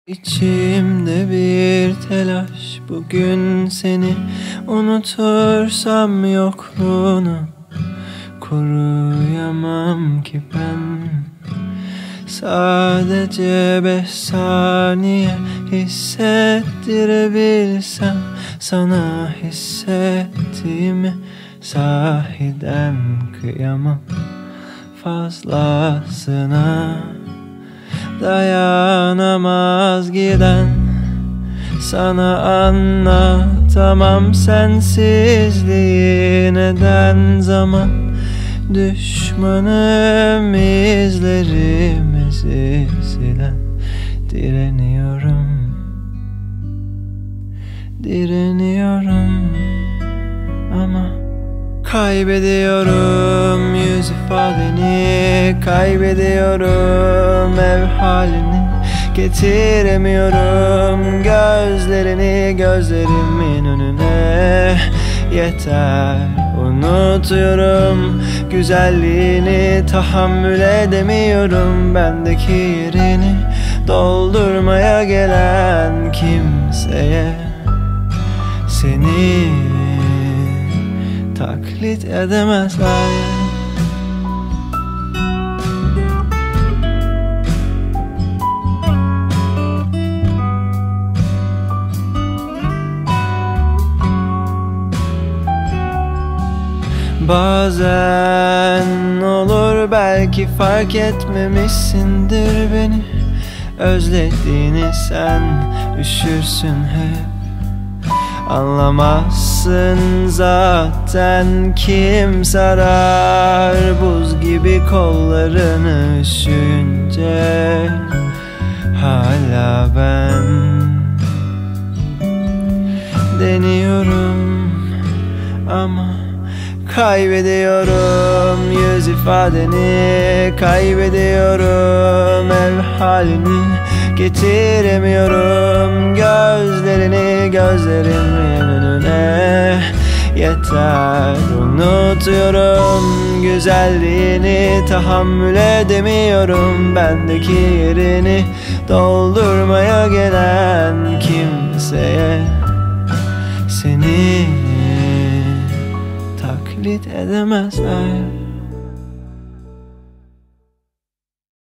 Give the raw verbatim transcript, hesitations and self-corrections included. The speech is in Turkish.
İçimde bir telaş, bugün seni unutursam yokluğunu koruyamam ki ben. Sadece beş saniye hissettirebilsem sana hissettiğimi, sahiden kıyamam fazlasına. Dayanamaz giden, sana anlatamam sensizliği neden. Zaman düşmanım, izlerimizi silen. Direniyorum, direniyorum ama kaybediyorum yüz ifadeni, kaybediyorum ev halini. Getiremiyorum gözlerini gözlerimin önüne. Yeter, unutuyorum güzelliğini, tahammül edemiyorum bendeki yerini doldurmaya gelen kimseye. Seni taklit edemezler. Bazen olur, belki fark etmemişsindir beni. Özlediğini sen üşürsün hep, anlamazsın zaten. Kim sarar buz gibi kollarını üşüyünce? Hala ben deniyorum ama kaybediyorum yüz ifadeni, kaybediyorum ev halini. Getiremiyorum gözlerini gözlerimin önüne. Yeter, unutuyorum güzelliğini, tahammül edemiyorum bendeki yerini doldurmaya gelen kimseye. Seni taklit edemezler.